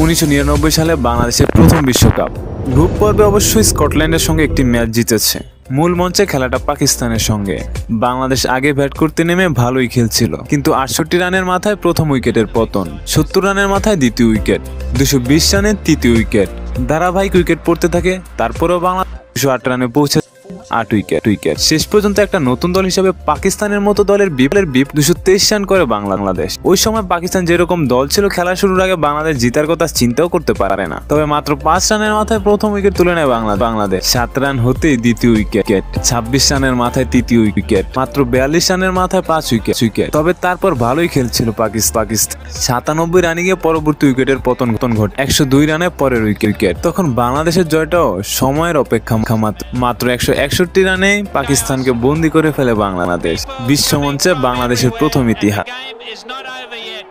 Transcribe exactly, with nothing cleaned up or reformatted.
উনিশশো নিরানব্বই সালে বাংলাদেশের প্রথম বিশ্বকাপ গ্রুপ পর্বে অবশ্যই স্কটল্যান্ডের সঙ্গে একটি ম্যাচ জিতেছে। মূল মঞ্চে খেলাটা পাকিস্তানের সঙ্গে। বাংলাদেশ আগে ব্যাট করতে নেমে ভালোই খেলছিল, কিন্তু আটষট্টি রানের মাথায় প্রথম উইকেটের পতন, সত্তর রানের মাথায় দ্বিতীয় উইকেট, দুশো বিশ রানের তৃতীয় উইকেট, ধারাবাহিক উইকেট পড়তে থাকে। তারপরেও বাংলাদেশ দুশো আট রানে পৌঁছে আট উইকেট উইকেট শেষ পর্যন্ত একটা নতুন দল হিসেবে পাকিস্তানের মতো দলের বিপলের বিপ দুশো তেইশ রান করে বাংলাদেশ। ওই সময় পাকিস্তান যেরকম দল ছিল, খেলা শুরুর আগে বাংলাদেশ জিতার কথা চিন্তাও করতে পারে না। তবে মাত্র পাঁচ রানের মাথায় প্রথম উইকেট তুলে নেয় বাংলাদেশ। সাত রান হতেই দ্বিতীয় উইকেট, ছাব্বিশ রানের মাথায় তৃতীয় উইকেট, মাত্র বিয়াল্লিশ রানের মাথায় পাঁচ উইকেট উইকেট তবে তারপর ভালোই খেলছিল পাকিস্তান। সাতানব্বই রানে গিয়ে পরবর্তী উইকেটের পতন ঘটে একশো দুই রানে পরের উইকেট। তখন বাংলাদেশের জয়টাও সময়ের অপেক্ষা। মাত্র একশো একষট্টি রানে পাকিস্তানকে বন্দী করে ফেলে বাংলাদেশ। বিশ্বমঞ্চে বাংলাদেশের প্রথম ইতিহাস।